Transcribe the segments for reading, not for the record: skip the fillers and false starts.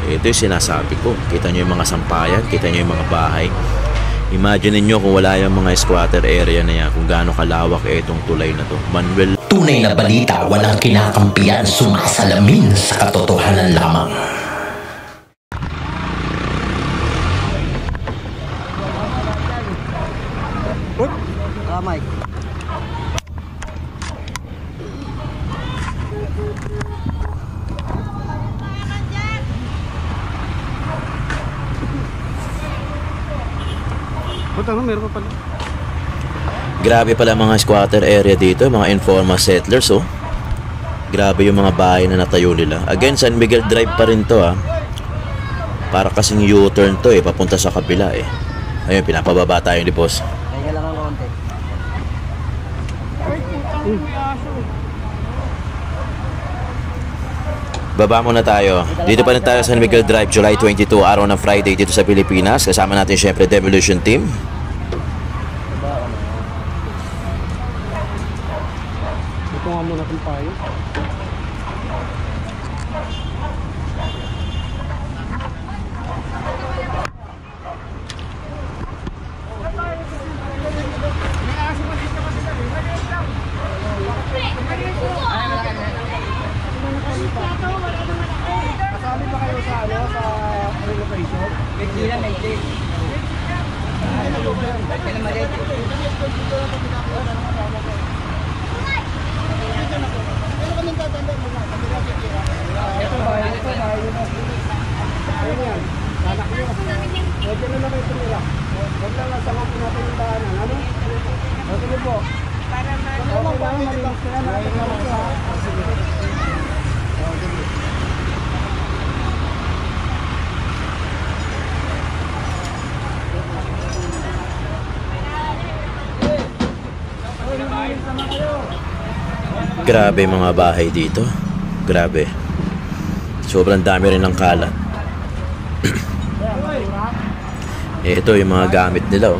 Ito yung sinasabi ko. Kita nyo yung mga sampayan, kita nyo yung mga bahay. Imagine niyo kung wala yung mga squatter area na yan, kung gaano kalawak itong tulay na to. Manuel. Tunay na balita, walang kinakampiyan, sumasalamin sa katotohanan lamang. Mike. Meron pa pala. Grabe pala mga squatter area dito, mga informal settlers oh. Grabe yung mga bahay na natayo nila. Again, San Miguel Drive pa rin to ah. Para kasing U-turn to eh, papunta sa kabila eh. Ayun, pinapababa tayo ni boss. Kaya lang ang konti. Baba muna tayo. Dito pa rin tayo sa San Miguel Drive, July 22, araw ng Friday dito sa Pilipinas. Kasama natin syempre Devolution Team. Ito nga muna itong payo. Kasali ba kayo sa relocation? Hindi lang, hindi. Ito ba? Ayun yan. Anak nyo. Pwede na na kayo tumira. Huwag lang lang sama po natin yung daanan. Ano? Sige po. Para malinis ka na. Grabe mga bahay dito. Grabe. Sobrang dami rin ng kalat. Ito yung mga gamit nila oh.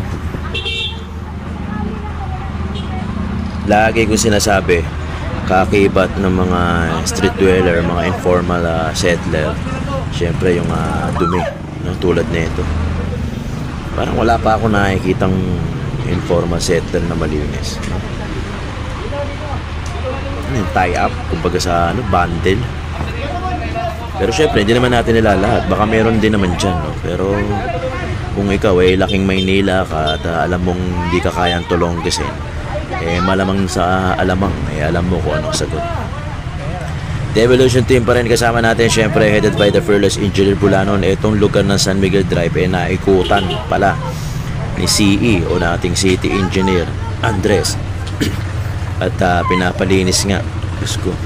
Lagi ko sinasabi, kakibat ng mga street dweller, mga informal settler, syempre yung dumi, no? Tulad nito. Parang wala pa ako nakikitang informal settler na malinis, no? Tie up kumbaga sa bundle. Pero syempre hindi naman natin nilalahat, baka meron din naman dyan, no? Pero kung ikaw ay laking Maynila ka at alam mong hindi ka kayang tulonggesin, malamang sa alamang alam mo kung anong sagot. Devolution Team pa rin kasama natin, syempre headed by the fearless engineer Bulanon. Itong lugar ng San Miguel Drive naikutan pala ni CE o nating city engineer Andres. At pinapalinis nga, Diyos ko.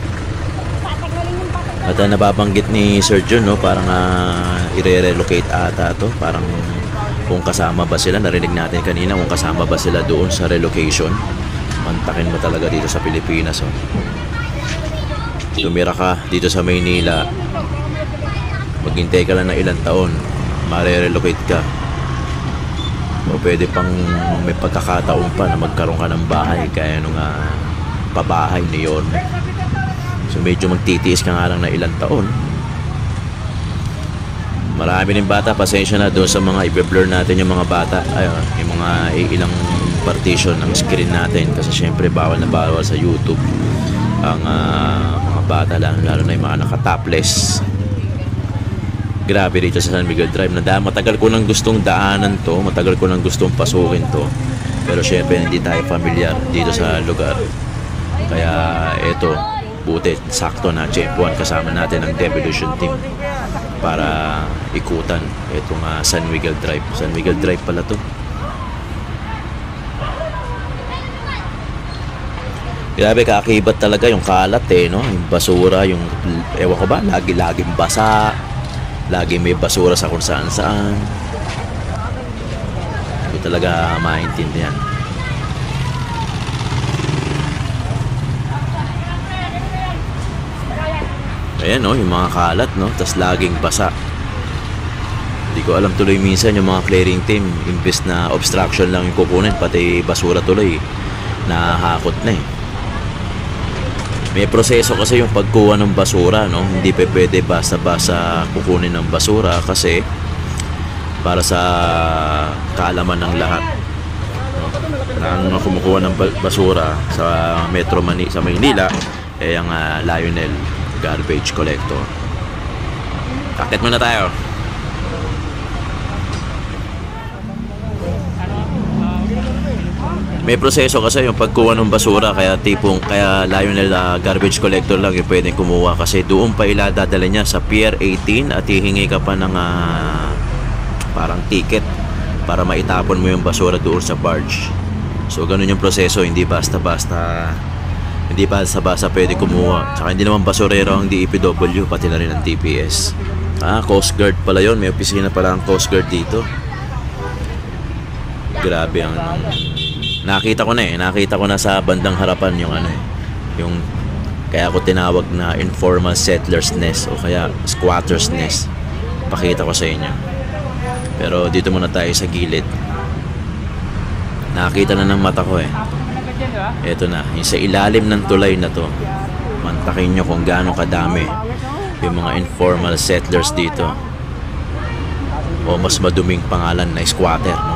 At nababanggit ni Sir John, no, parang i-relocate ata to. Parang kung kasama ba sila, narinig natin kanina, kung kasama ba sila doon sa relocation. Mantakin mo talaga dito sa Pilipinas. Oh. Tumira ka dito sa Maynila, maghintay ka lang ng ilang taon, mare-relocate ka. O pwede pang may pagkakataon pa na magkaroon ka ng bahay kaya nung pabahay ni Yorme. So medyo magtitiis ka nga lang na ilang taon. Marami rin bata, pasensya na doon sa mga i-blur natin yung mga bata. Ayun, yung mga ilang partition ng screen natin kasi syempre bawal na bawal sa YouTube ang mga bata, lalo na yung mga naka-topless. Grabe dito sa San Miguel Drive na matagal ko nang gustong daanan to, matagal ko nang gustong pasukin to, pero syempre hindi tayo familiar dito sa lugar. Kaya eto, buti sakto na Chempuan kasama natin ang Devolution Team para ikutan itong San Miguel Drive. San Miguel Drive pala to. Grabe, kakibat talaga yung kalat no? Yung basura, yung ewan ko ba, laging basa. Lagi may basura sa kung saan saan. Hindi talaga maintindihan. Ayan no, yung mga kalat no, tas laging basa. Hindi ko alam tuloy minsan yung mga clearing team, imbes na obstruction lang yung kukunin, pati basura tuloy nahakot na eh. May proseso kasi yung pagkuha ng basura, no? Hindi pa pwede basta-basta kukunin ng basura kasi para sa kaalaman ng lahat. Ang kumukuha ng basura sa sa Maynila ay ang Lionel Garbage Collector. Akit muna tayo. May proseso kasi yung pagkuha ng basura, kaya Lionel Garbage Collector lang yung pwedeng kumuha kasi doon pa iladadala niya sa Pier 18 at hihingi ka pa ng parang ticket para maitapon mo yung basura doon sa barge. So ganun yung proseso, hindi basta-basta pwede kumuha. Tsaka hindi naman basurero ang DPW, pati na rin ang TPS. Coast Guard pala yun, may opisina pala ang Coast Guard dito. Grabe ang nakita ko na sa bandang harapan yung kaya ako tinawag na informal settlers nest o kaya squatters nest. Pakita ko sa inyo. Pero dito muna tayo sa gilid. Nakita na ng mata ko Ito na, yung sa ilalim ng tulay na to. Mantakin nyo kung gaano kadami yung mga informal settlers dito. O mas maduming pangalan na squatter, no?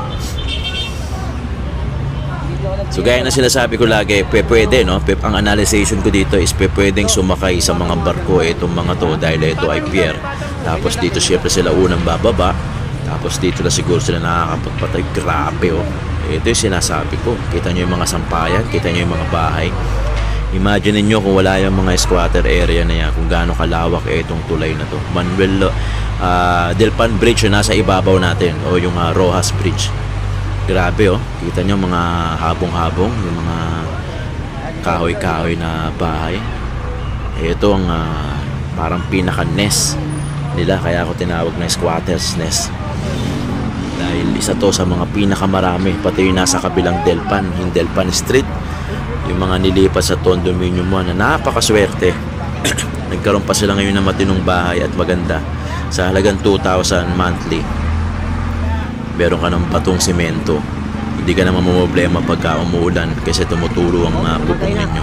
So gaya na sinasabi ko lagi, pwede, no? Ang analyzation ko dito is pwedeng sumakay sa mga barko itong mga to dahil ito ay pier. Tapos dito syempre sila unang bababa. Tapos dito na siguro sila nakakapagpatay. Grabe, oh. Ito yung sinasabi ko. Kita nyo yung mga sampayan, kita nyo yung mga bahay. Imagine niyo kung wala yung mga squatter area na yan, kung gaano kalawak itong tulay na to. Manuel Delpan Bridge yung nasa ibabaw natin, o yung Rojas Bridge. Grabe, oh. Kita nyo mga habong-habong, yung mga kahoy-kahoy na bahay. Ito ang parang pinaka-nest nila, kaya ako tinawag na squatters nest. Dahil isa to sa mga pinakamarami, pati yung nasa kabilang Delpan, yung Delpan Street, yung mga nilipat sa condominium mo na napakaswerte. Nagkaroon pa sila ngayon ng matinong bahay at maganda sa halagang 2,000 monthly. Meron ka ng patong simento, hindi ka naman problema pagka umuulan kasi tumutulo ang bubong ninyo.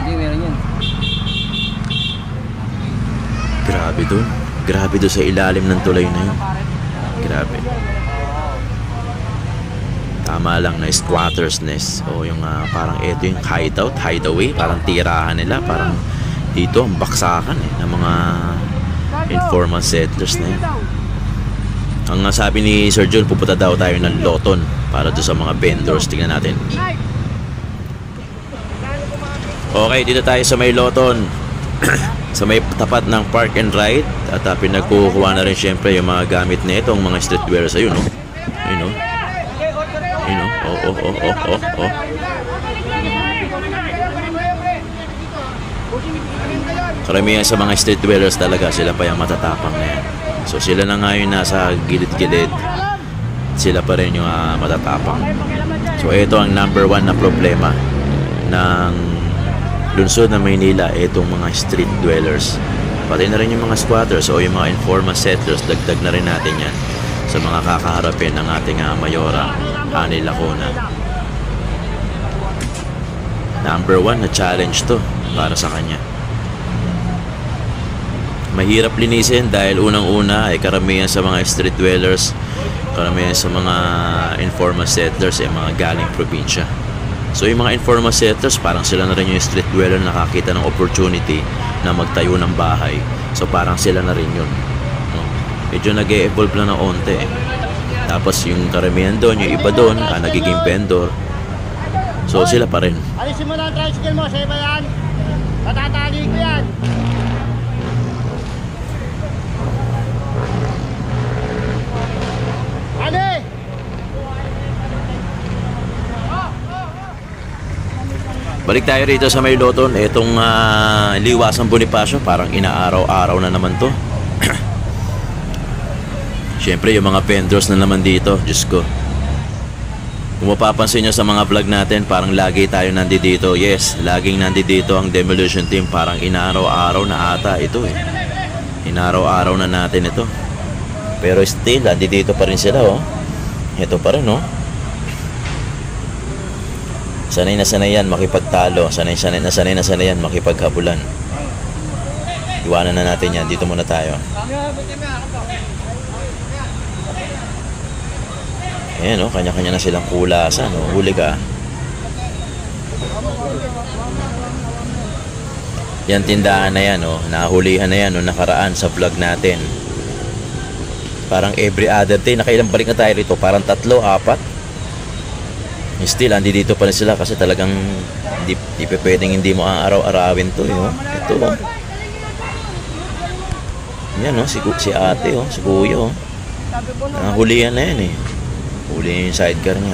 Grabe doon sa ilalim ng tulay na yun. Grabe. Tama lang na squatters nest o yung parang ito yung hideaway, parang tirahan nila, parang dito ang baksakan ng mga informal settlers na yun. Ang sabi ni Sir John, pupunta daw tayo ng Loton para doon sa mga vendors. Tingnan natin. Okay, dito tayo sa may Loton. Sa may tapat ng Park and Ride. At pinagkukuha na rin syempre yung mga gamit na itong mga streetwears. Ayun, no? Ayun, no? Ayun, no? Oh. Karamihan sa mga streetwears talaga, sila pa yung matatapang na yan. So sila na nga yung nasa gilid-gilid, sila pa rin yung matatapang. So ito ang number 1 na problema ng lungsod ng Maynila, itong mga street dwellers. Pati na rin yung mga squatters o yung mga informal settlers, dagdag na rin natin yan sa mga kakaharapin ng ating mayora, Ani Lacona. Number 1 na challenge to para sa kanya. Mahirap linisin dahil unang-una ay karamihan sa mga street dwellers, karamihan sa mga informal settlers ay mga galing probinsya. So yung mga informal settlers, parang sila na rin yung street dweller na nakakita ng opportunity na magtayo ng bahay. So parang sila na rin yun, no? Medyo nag-e-evolve na ng onte. Tapos yung karamihan doon, yung iba doon, nagiging vendor. So sila pa rin. Alisin mo na ang tricycle mo, sa iba yan. Patatali ko yan. Balik tayo rito sa may Loton. Itong Liwasang Bonifacio, parang inaaraw-araw na naman to. Siyempre yung mga vendors na naman dito, Diyos ko. Kung mapapansin nyo sa mga vlog natin, parang lagi tayo nandito. Yes, laging nandito ang demolition team. Parang inaaraw-araw na ata ito eh. Inaaraw-araw na natin ito. Pero still, nandito pa rin sila, oh. Ito pa rin, oh. Sanay na sanay yan makipagtalo. Sanay na sanay yan makipaghabulan. Iwanan na natin yan. Dito muna tayo. Ayan, oh, kanya-kanya na silang kulasan. Oh. Huli ka. Yan tindahan na yan, oh. Nahulihan na yan, oh, nakaraan sa vlog natin. Parang every other day. Nakailang balik na tayo rito. Parang 3, 4. Still, andi dito pa rin sila kasi talagang di pwedeng hindi mo araw-arawin to. Oh. Ito, oh. Yan, oh, si ate, oh, si kuya, oh. Nahulihan na yan, eh. Huli yung sidecar niya.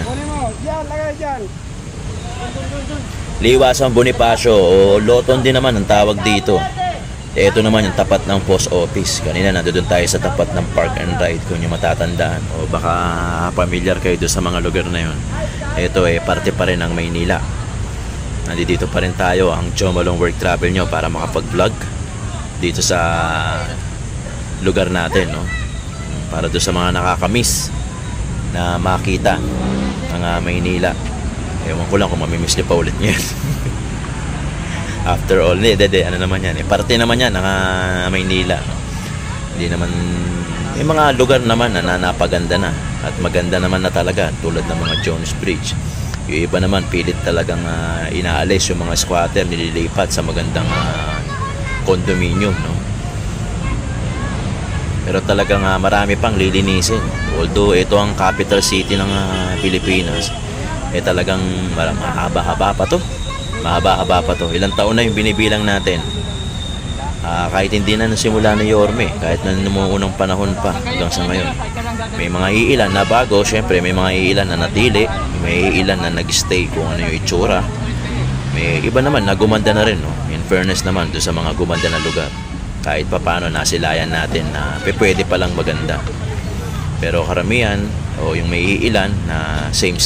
Liwasan Bonifacio o Loton din naman ang tawag dito. Ito naman yung tapat ng post office. Kanina nandun tayo sa tapat ng park and ride kung yung matatandaan. O baka familiar kayo doon sa mga lugar na yun. Ito parte pa rin ng Maynila. Nandito pa rin tayo ang Chomalong Work Travel nyo para makapag-vlog dito sa lugar natin, no? Para doon sa mga nakakamiss na makita ng Maynila. Ewan ko lang kung mamimiss niyo pa ulit ngayon. After all, ano naman yan, parte naman yan ng Maynila. Hindi naman, may mga lugar naman na napaganda na at maganda naman na talaga, tulad ng mga Jones Bridge. Yung iba naman pilit talagang inaalis yung mga squatter, nililipat sa magandang condominium, no? Pero talagang marami pang lilinisin. Although ito ang capital city ng Pilipinas, talagang mahaba-haba pa to. Mahaba-haba pa to. Ilang taon na yung binibilang natin. Kahit hindi na nasimula ni Yorme, kahit na noong unang panahon pa hanggang sa ngayon. May mga iilan na bago, syempre may mga iilan na natili, may iilan na nag-stay kung ano yung itsura. May iba naman na gumanda na rin, no? In fairness naman doon sa mga gumanda na lugar. Kahit pa paano nasilayan natin na pwede palang maganda. Pero karamihan o yung may iilan na same.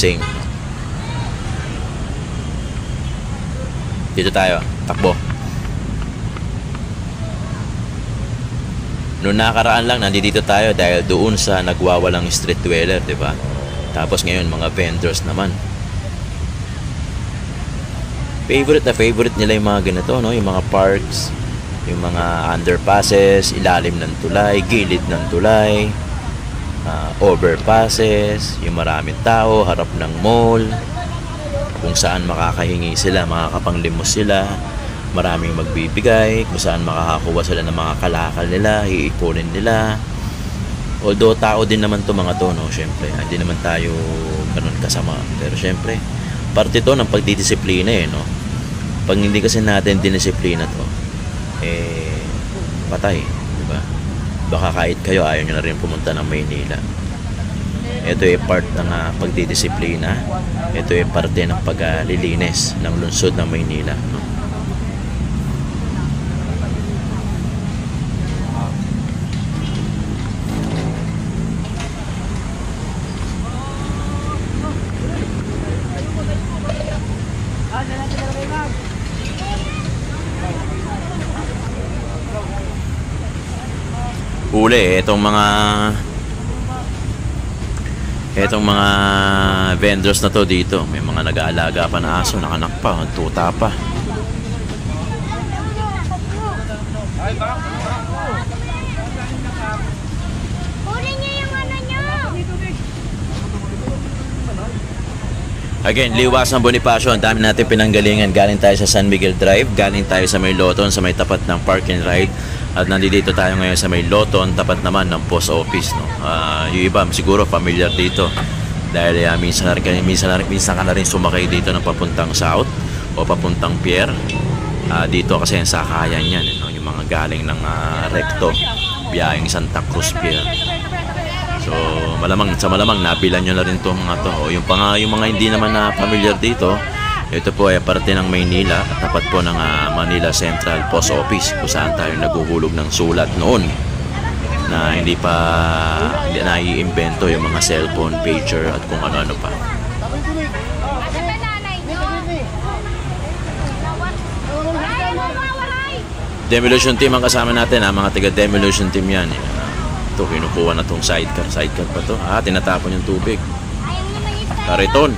Dito tayo, takbo. Noong nakaraan lang, nandito tayo dahil doon sa nagwawalang street dweller, di ba? Tapos ngayon, mga vendors naman. Favorite nila yung mga ganito, no? Yung mga parks, yung mga underpasses, ilalim ng tulay, gilid ng tulay, overpasses, yung maraming tao, harap ng mall, kung saan makakahingi sila, makakapanglimos sila, maraming magbibigay, kung saan makakakuha sila ng mga kalakal nila, iipunin nila. Although tao din naman to mga to, no? Syempre, hindi naman tayo ganun kasama. Pero syempre, parte to ng pagdidisiplina, no? Pag hindi kasi natin dinisiplina to, patay, di ba? Baka kahit kayo ayaw nyo na rin pumunta ng Maynila. Ito part ng pagdidisiplina. Ito parte ng paglilinis ng lungsod ng Maynila, no? Huli, itong mga vendors na to dito, may mga nag-aalaga pa na aso, nakanak pa, nagtuta pa. Again, Liwasan Bonifacio, ang dami natin pinanggalingan. Galing tayo sa San Miguel Drive, galing tayo sa may Loton, sa may tapat ng Park and Ride. At nandito tayo ngayon sa may Loton, tapat naman ng post office, no? Yung iba siguro familiar dito dahil minsan ka na rin sumakay dito ng papuntang South o papuntang Pier. Dito kasi yung sakayan yan, no? Yung mga galing ng Recto, biyaheng Santa Cruz Pier. So malamang napilan nyo na rin itong mga to. O yung mga hindi naman na familiar dito, ito po ay parte ng Maynila, tapat po ng Manila Central Post Office, kung saan tayo naguhulog ng sulat noon na hindi nai-invento yung mga cellphone, pager at kung ano-ano pa. Demolition team ang kasama natin, mga taga-demolition team yan. Ito, kinukuha na itong sidecar pa to. Tinatapon yung tubig. Kariton.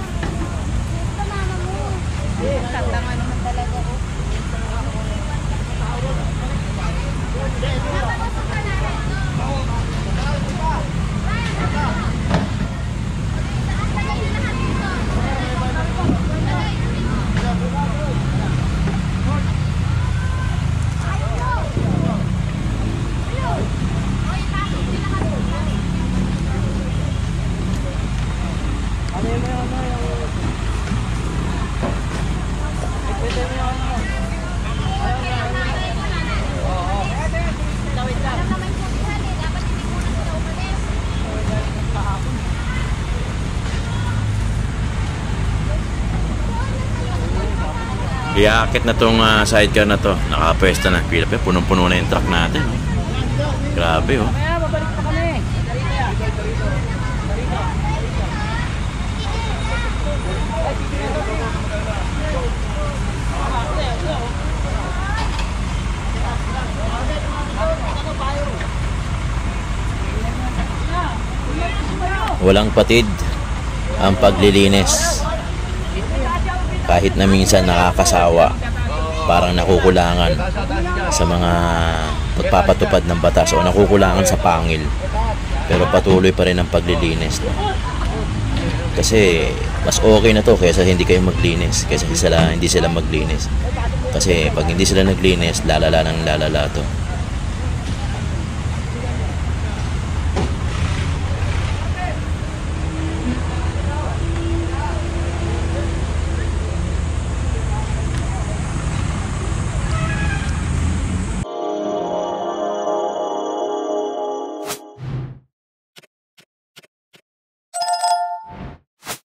Iakit na tong sidecar na to. Nakapwesto na. Pila pa, punong-puno na yung truck natin. Oh. Grabe oh. Kaya, babalik pa kami. Walang patid ang paglilinis. Kahit na minsan nakakasawa, parang nakukulangan sa mga pagpapatupad ng batas o nakukulangan sa pangil. Pero patuloy pa rin ang paglilinis. No? Kasi mas okay na to kaysa hindi kayo maglinis, kaysa hindi sila maglinis. Kasi pag hindi sila naglinis, lalala ng lalala to.